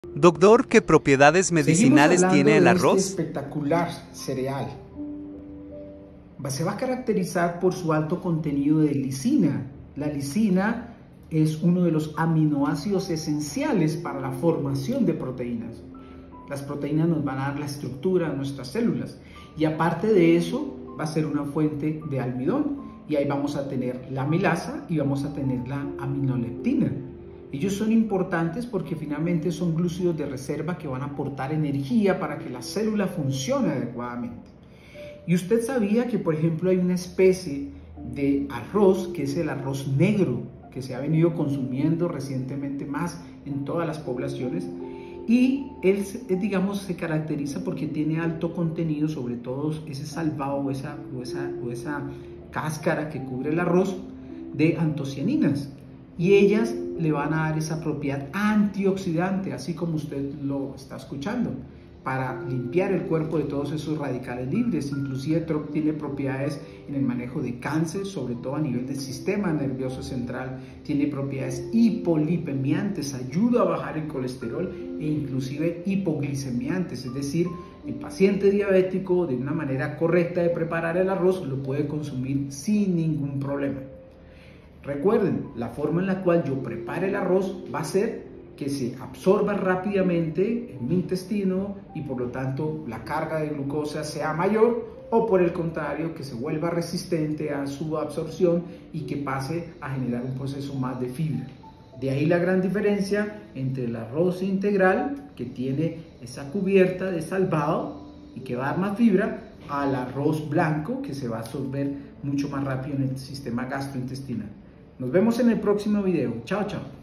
Doctor, ¿qué propiedades medicinales tiene el Este arroz? espectacular cereal. Se va a caracterizar por su alto contenido de lisina. La lisina es uno de los aminoácidos esenciales para la formación de proteínas. Las proteínas nos van a dar la estructura de nuestras células y aparte de eso va a ser una fuente de almidón y ahí vamos a tener la amilasa y vamos a tener la aminoleptina. Ellos son importantes porque finalmente son glúcidos de reserva que van a aportar energía para que la célula funcione adecuadamente. Y usted sabía que, por ejemplo, hay una especie de arroz que es el arroz negro, que se ha venido consumiendo recientemente más en todas las poblaciones y él, digamos, se caracteriza porque tiene alto contenido, sobre todo ese salvado o esa cáscara que cubre el arroz, de antocianinas, y ellas le van a dar esa propiedad antioxidante, así como usted lo está escuchando, para limpiar el cuerpo de todos esos radicales libres. Inclusive tiene propiedades en el manejo de cáncer, sobre todo a nivel del sistema nervioso central. Tiene propiedades hipolipemiantes, ayuda a bajar el colesterol e inclusive hipoglicemiantes, es decir, el paciente diabético, de una manera correcta de preparar el arroz, lo puede consumir sin ningún problema. Recuerden, la forma en la cual yo prepare el arroz va a ser que se absorba rápidamente en mi intestino y por lo tanto la carga de glucosa sea mayor, o por el contrario que se vuelva resistente a su absorción y que pase a generar un proceso más de fibra. De ahí la gran diferencia entre el arroz integral, que tiene esa cubierta de salvado y que va a dar más fibra, al arroz blanco, que se va a absorber mucho más rápido en el sistema gastrointestinal. Nos vemos en el próximo video. Chao, chao.